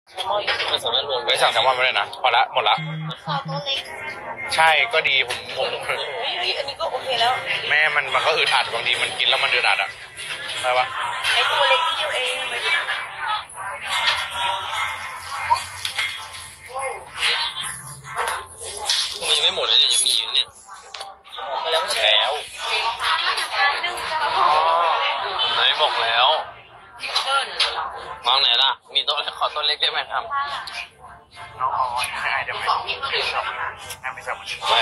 ไม่สามารถรวมไม่สั่งแซลมอนไม่ได้นะพอละหมดละใช่ก็ดีผมอันนี้ก็โอเคแล้วแม่มันก็อึดอัดบางทีมันกินแล้วมันอึดอัดอ่ะใช่ปะไอตัวเล็กที่เดียวเองมันยังไม่หมดเลยยังมีอยู่เนี่ยมาแล้วแล้วไหนบอกแล้วมองไหนล่ะมีโต๊ะขอโต๊ะเล็กได้ไหมครับเอาให้เดี๋ยวไม่ชอบไม่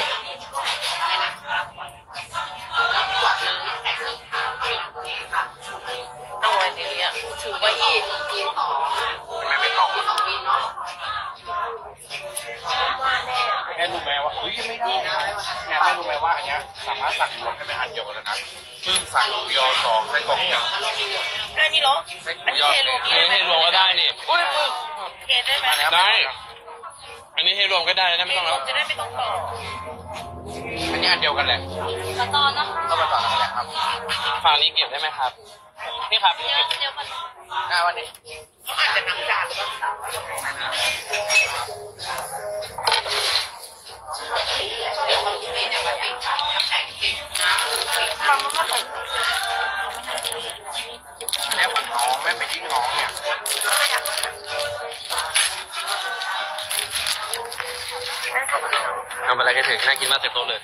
เอาไว้ในนี้ถือไว้อีกไม่เป็นกล่องแม่รู้ไหมว่าไม่ได้แม่รู้ไหมว่าอันนี้สามารถสั่งรวมให้เป็นอันเดียวกันนะซึ่งสั่งยอสองใส่กล่องเดียวได้นี่เหรออันนี้เทรวมก็ได้นี่เทได้ไหมได้อันนี้ให้รวมก็ได้นะไม่ต้องแล้วจะได้ไม่ต้องต่ออันนี้อันเดียวกันแหละต่อนะคะก็มาต่อกันแหละครับฝั่งนี้เก็บได้ไหมครับนี่ครับนี่เก็บวันนี้อาจจะน้ำจานหรือเปล่าแม่ปวดท้องแม่ไปยิ่งท้องเนี่ยทำอะไรกันถึงน่ากินมากเต็มโต๊ะเลย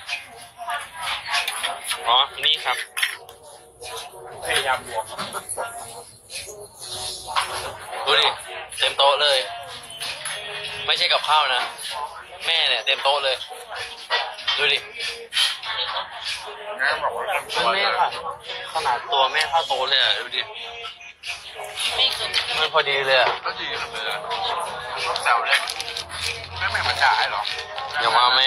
อ๋อนี่ครับพยายามบวกดูดิเต็มโต๊ะเลยไม่ใช่กับข้าวนะแม่เนี่ยเต็มโต๊ะเลยดูดิแม่บอกว่าแม่ค่ะขนาดตัวแม่เท่าโต๊ะเลยอ่ะดูดิมันพอดีเลยอ่ะก็ดีเลยต้องแซวเลยแม่มาจ่ายหรออย่าว่าแม่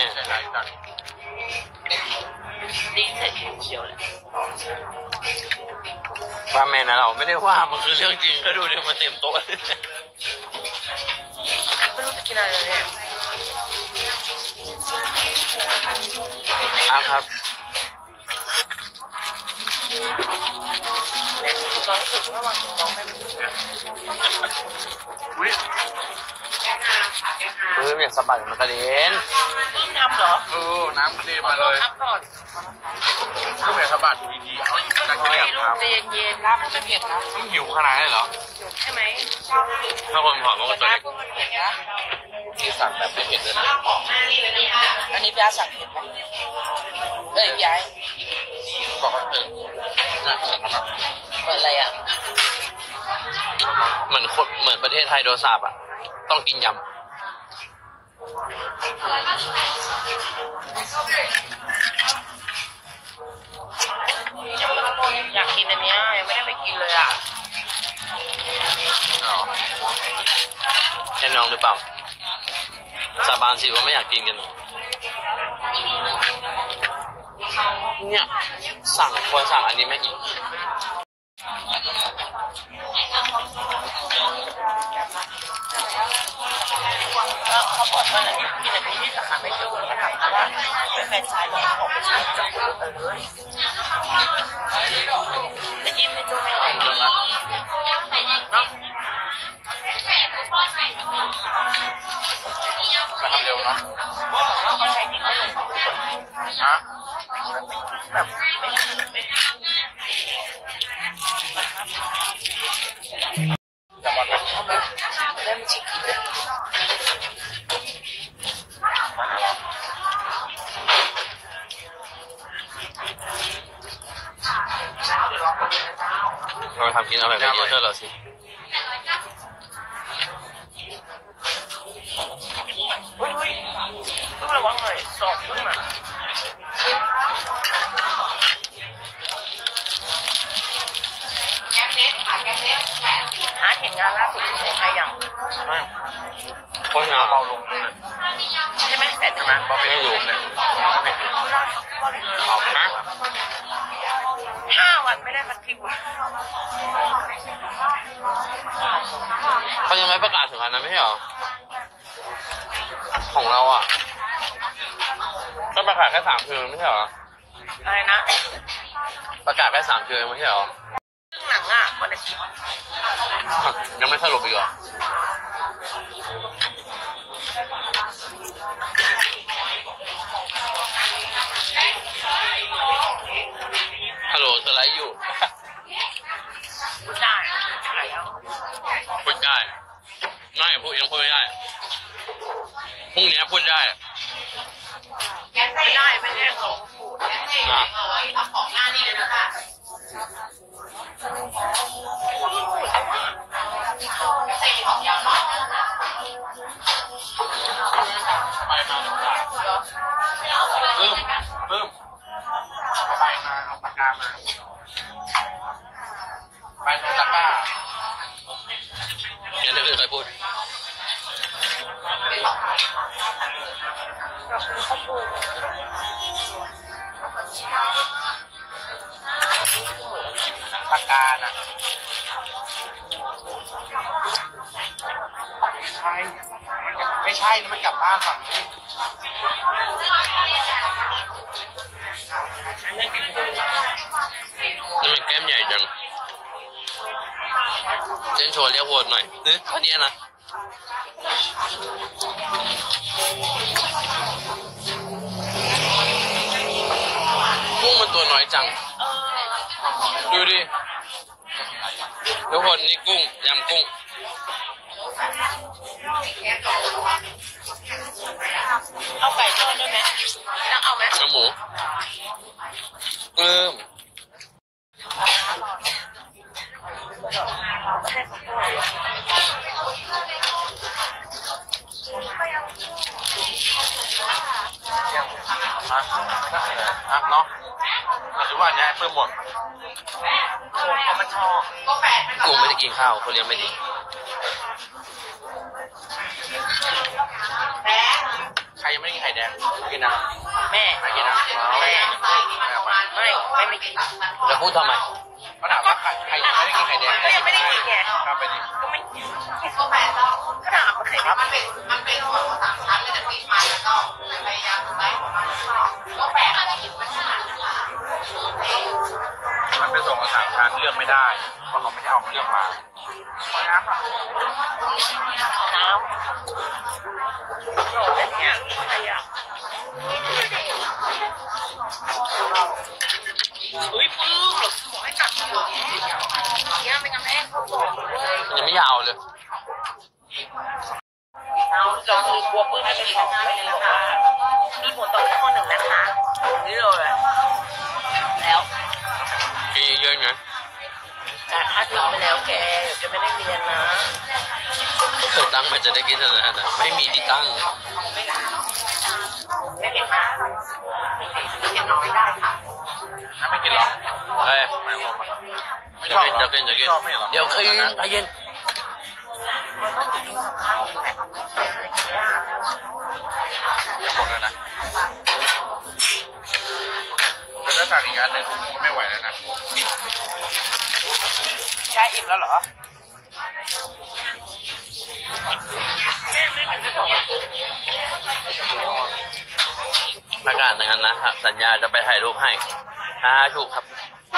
ดีเสร็จเดียวเลยว่าแม่นะเราไม่ได้ว่ามันคือเรื่องจริงก็ดูดิมันเต็มโต๊ะไม่รู้จะกินอะไรเลยครับตอนสุดระหว่างน้องแม่เนี่ยสะบัดมันกระเด็นทำเหรอน้ำกระเด็นมาเลยก่อนก็เหมือนสะบัดดีๆเอาตั้งใจลูกเย็นๆนะไม่เผ็ดนะต้องหิวขนาดนี้เหรอใช่ไหมถ้าคนผอมมันก็ตัวเล็กเผ็ดนะที่สั่งแบบไม่เผ็ดเลยนะอันนี้พี่อาสั่งเผ็ดไหมย้ายบอกว่าเผ็ดนะเผ็ดนะครับเปิดอะไรอ่ะเหมือนประเทศไทยโดนสาบอ่ะต้องกินยำอยากกินอันนี้ยังไม่ได้ไปกินเลยอ่ะแค่น้องหรือเปล่าสาบานสิว่าไม่อยากกินกันเนี่ยควรสั่งอันนี้ไม่อีกเขาบอกว่ากินอันนี้ที่สาขาไม่เจอเขาถามว่าเป็นแฟนชายของผมไม่ใช่จับเลยแต่ยิ้มไม่จูไม่ไหวเลยอ่ะเนาะมาทำเร็วเนาะเขาใช้ที่เขาเลยฮะแบบจะมาเป็นได้ไม่ชิคกี้เลยเราทำกินอะไรแบบนี้เชื่อเราสิต้องระวังหน่อยสอบขึ้นมาหาเห็นงานล่าสุดที่ไทยอย่างคนงานเบาลงเลยใช่ไหมแต่ใช่ไหมเบาไม่ลงเลย 5 วันไม่ได้พักที่วันเขายังไม่ประกาศถึงขนาดนั้นไม่ใช่หรอของเราอ่ะก็ประกาศแค่3 คืนไม่ใช่หรออะไรนะประกาศแค่3 คืนไม่ใช่หรอหนังอ่ะวันอาทิตย์ยังไม่สรุปอีกเหรอไม่พูดยังพูดไม่ได้พรุ่งนี้พูดได้ไม่ได้ไม่ได้ของพูดเอาของหน้านี่เลยนะคะใส่ของยาวหน่อยไปมาบึ้มบึ้มไปมาเอาปากกามาไปตรงตะกร้าเนี่ยถ้าเกิดใครพูดปากกาน่ะไม่ใช่มันกลับบ้านฝั่งนี้นี่มันแก้มใหญ่จังเล่นโชว์เรียกโหดหน่อยนี่แค่นี้นะกุ้งมันตัวน้อยจังดูดิทุกคนนี่กุ้งยำกุ้งเอาไก่ทอดได้ไหมต้องเอาไหมน้ำหมูเนาะหรือว่าเนี่ยเพิ่มหมดมันชอบกูไม่ได้กินข้าวเขาเลี้ยงไม่ดีใครยังไม่ได้กินไข่แดงกินนะแม่กินนะไม่ไม่กินแล้วพูดทำไมเขาถามว่าใครยังไม่ได้กินไข่แดงไม่ได้กินไงครับไปดิก็ไม่กินก็แปลก็ถามว่าไข่มันเป็นของสามชั้นเลยแต่ที่มาแล้วก็พยายามได้ของมันก็แปลอาจจะกินมันมันเป็นส่งมาสามชั้นเลือกไม่ได้เพราะเขาไม่ได้เอาเลือกมาน้ำโอ้ยเนี่ยอะไรอ่ะอุ้ยปื้มหรอบอกให้กัดหัวเนี่ยไม่งั้นแม่เขาบอกยังไม่ยาวเลยเราคือกลัวปื้มให้เป็นของไม่เลยนะคะมีผลต่อข้อหนึ่งนะคะนี่เลยแล้วเยอะไงแต่ถ้าทิ้งไปแล้วแกจะไม่ได้เรียนนะตั้งมันจะได้กินอะไรนะไม่มีที่ตั้งไม่เห็นมากเห็นน้อยได้ค่ะถ้าไม่กินหรอเฮ้ยจะกินเดี๋ยวคืนใจเย็นหมดแล้วนะแล้วถ้าสั่งอีกอันหนึ่งไม่ไหวแล้วนะใช่อิ่มแล้วเหรอประกาศอย่างนั้นนะครับสัญญาจะไปถ่ายรูปให้ถูกครับ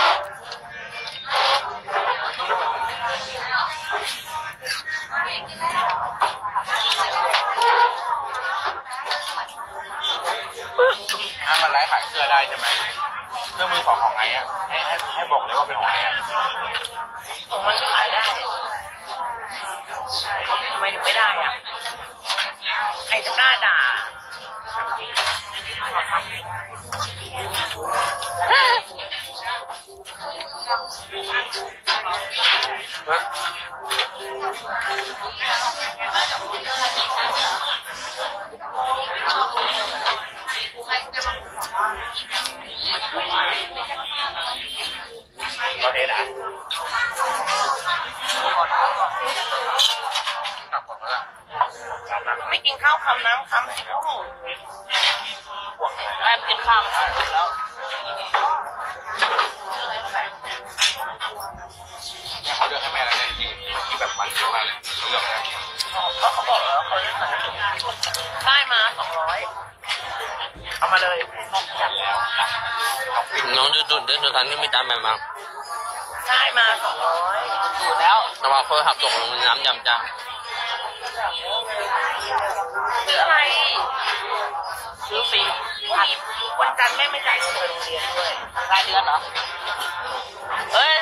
ถ้ามันไลฟ์ขายเสื้อได้ใช่ไหมเครื่องมือของไอ้อะให้บอกเลยว่าเป็นของไอ้อะของมันขายได้ทำไมถึงไม่ได้อ่ะไอ้จะกล้าด่าเราเทนะไม่กินข้าวคำน้ำคำสิลูกได้กินข้าวแล้วเขาเลือกให้แม่แล้วเนี่ยที่แบบมันเยอะมากเลยเลือกให้เขาบอกแล้วเขาเลือกได้มา200เอามาเลยจัดแล้วน้องดูเดินทันก็ไม่ตามแบบมาได้มา200ดูแล้วแต่ว่าเขาหักตกลงน้ำยำจ้าหรืออะไรซื้อฟรีวันจันทร์แม่ไม่จ่ายเงินโรงเรียนด้วยรายเดือนเหรอเฮ้ย